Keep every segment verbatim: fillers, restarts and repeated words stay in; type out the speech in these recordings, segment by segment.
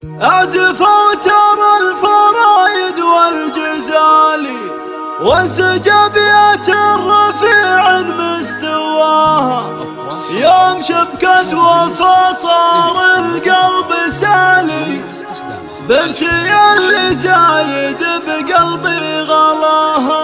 أعزف أوتار الفرايد والجزالي وانسجابيات الرفيع مستواها، يوم شبكة وفا صار القلب سالي، بنتي اللي زايد بقلبي غلاها.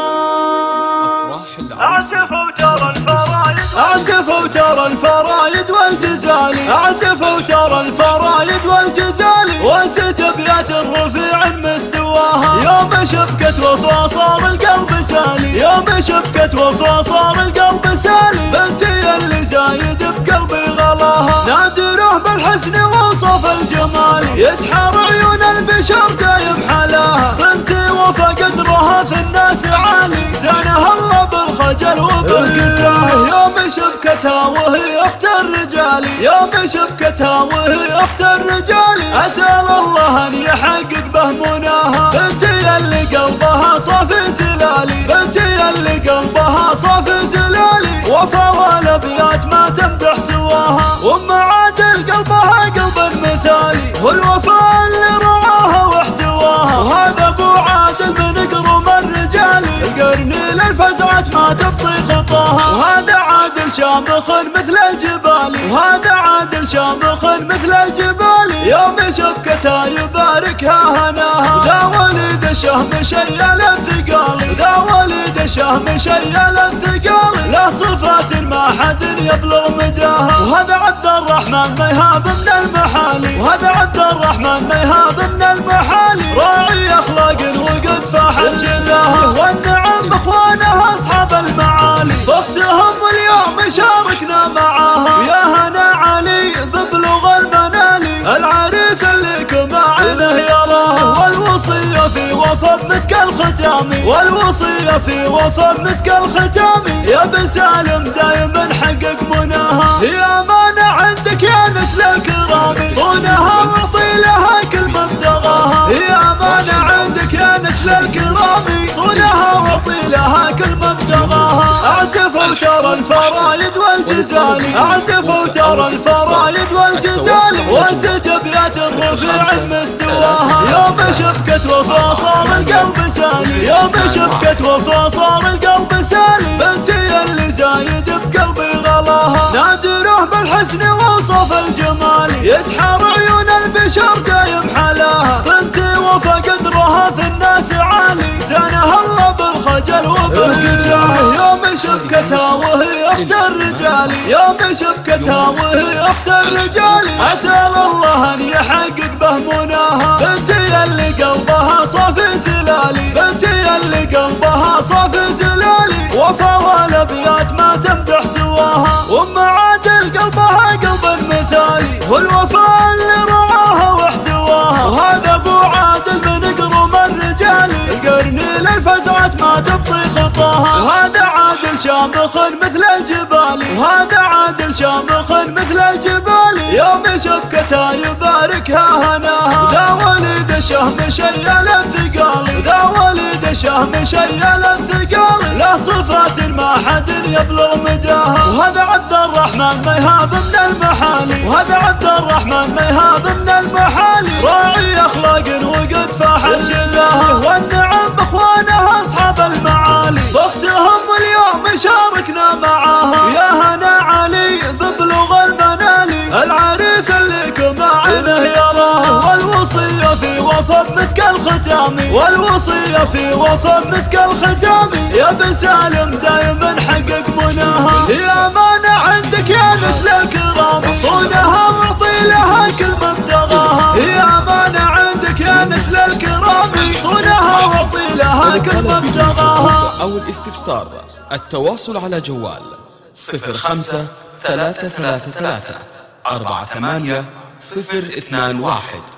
أعزف أوتار الفرايد أعزف أوتار الفرايد والجزالي أعزف أوتار الفرايد والجزالي وانسجابيات الرفيع مستواها، يوم شبكة وفا صار القلب سالي، يوم شبكة وفا صار القلب سالي، بنتي اللي زايد بقلبي غلاها. نادروه بالحسن ووصف الجمال، يسحر عيون البشر دايم حلاها، بنتي وفا قدرها في الناس عالي، زانها الله بالخجل وبالكساه. يوم شبكتها وهي اخت الرجال، يوم شبكتها وهي اخت الرجال، اسال الله ان يحقق به مناها، بنتي اللي قلبها صافي زلالي، بنتي اللي قلبها صافي زلالي، وفا والابيات ما تمدح سواها، وام عادل قلبها قلب مثالي، والوفاء اللي رعاها واحتواها، وهذا ابو عادل من قروم الرجال، القرن للفزعات ما تبطي خطاها، وهذا عادل شامخ مثل الجبال، وهذا عادل شامخ مثل الجبال، يوم شبكتها يباركها هناها، ذا ولد شهم شيل الثقال، ذا ولد شهم شيل الثقال، له صفات ما حد يبلغ مداها، وهذا عبد الرحمن ميهاب من المحالي، وهذا عبد الرحمن ميهاب من المحالي، راعي اخلاق وقد فاحت جداها، والنعم اخوانها اصحاب المعالي، اختهم واليوم شاركنا معاها، يا هنا علي ببلغ المنالي، العريس اللي كما عينه يراها، والوصية في وفا مسك الختام، والوصية في وفا مسك الختام، يا بن سالم دايما حقق مناها، هي امانة عندك يا نسل الكرام، صونها واعطي لها كل ما ابتغاها، هي امانة عندك يا نسل الكرام، صونها واعطي لها كل ما ابتغاها. اعزف اوتار الفرايد والجزالي اعزف اوتار الفرايد والجزالي وانسجابيات الرفيع مستواها، يوم شبكة وفا صار القلب سالي، يوم شبكة وفا صار القلب سالي، بنتي اللي زايد بقلبي غلاها. نادروه بالحسن ووصف الجمال، يسحر عيون البشر دايم حلاها، بنتي وفا قدرها في الناس عالي، زانها الله بالخجل وبالكساه. يوم شبكتها وهي اخت الرجال، يوم شبكتها وهي اخت الرجال، اسال الله ان يحقق به مناها، بنتي اللي قلبها صافي زلالي، بنتي اللي قلبها صافي زلالي، وفا والابيات ما تمدح سواها، وام عادل قلبها قلب مثالي، والوفاء اللي رعاها واحتواها، وهذا ابو عادل من قروم الرجال، القرن للفزعات ما تبطي خطاها، وهذا عادل شامخ مثل الجبال، وهذا عادل شامخ مثل الجبال، يوم شبكتها يباركها هناها، ذا ولد شهم شيل الثقال، ذا ولد شهم شيل الثقال، له صفات ما حد يبلغ مداها، وهذا عبد الرحمن ميهاب من المحالي، وهذا عبد الرحمن ميهاب من المحالي، راعي اخلاق وقد فاحت جداها، والنعم اخوانها اصحاب المعالي، اختهم واليوم شاركنا معاها، يا هنا علي ببلغ المنالي، العريس اللي كما عينه يراها، والوصية في وفا مسك الختام، والوصية في وفا مسك الختام، يا بن سالم دايما حقق مناها، هي امانة عندك يا نسل الكرام، صونها واعطي لها كل ما ابتغاها، هي امانة عندك يا نسل الكرام، صونها واعطي لها كل ما ابتغاها. او الاستفسار التواصل على جوال صفر خمسة ثلاثة ثلاثة ثلاثة أربعة ثمانية صفر اثنان واحد.